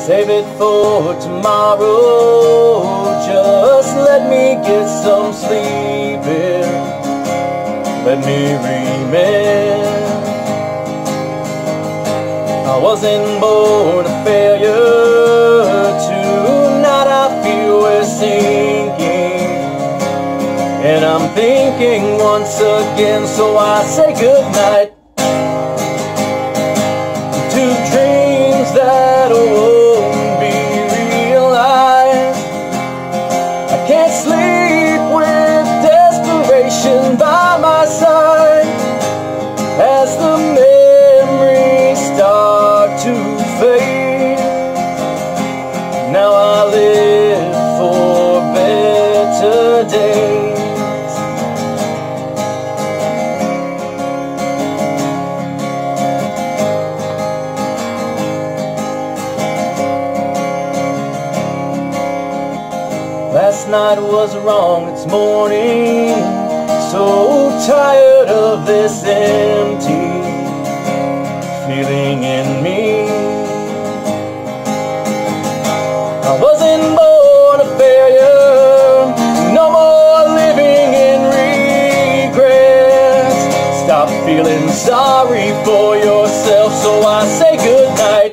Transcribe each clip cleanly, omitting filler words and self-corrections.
Save it for tomorrow. Just let me get some sleep in. Let me remember. I wasn't born a failure. Tonight I feel we're sinking, and I'm thinking once again, so I say goodnight to dreams that won't be realized. I can't sleep with desperation by my side as the memories start to fade. Now I live for better days. Last night was wrong, it's morning. So tired of this empty feeling in me. I wasn't born a failure. No more living in regrets. Stop feeling sorry for yourself, so I say goodnight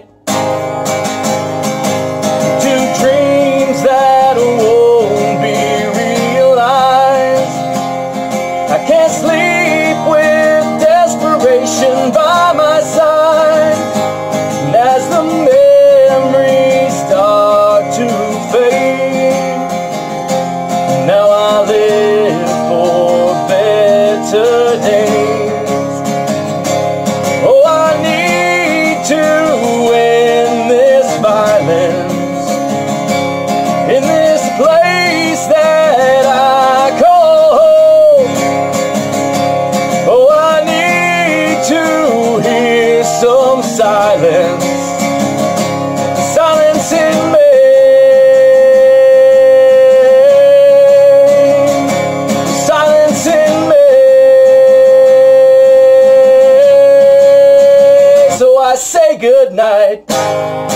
to dreams that won't be realized. I can't sleep with desperation by my side, and as the memories start to fade, now I live for better days. Oh, I need to end this violence in this place that I call home. Oh, I need to hear some silence, silence in me, silence in me. So I say goodnight.